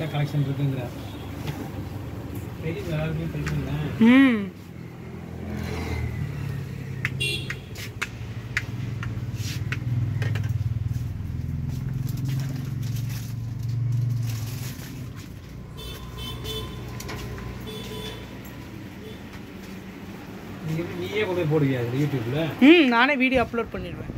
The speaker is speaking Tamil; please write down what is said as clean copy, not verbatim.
கலெக்ஷன் இருக்குங்கற தெரியுது எல்லாருமே தெரியுங்க நீயே கொண்டு போடுவியா யூடியூப்ல நானே வீடியோ அப்லோட் பண்ணிடுவேன்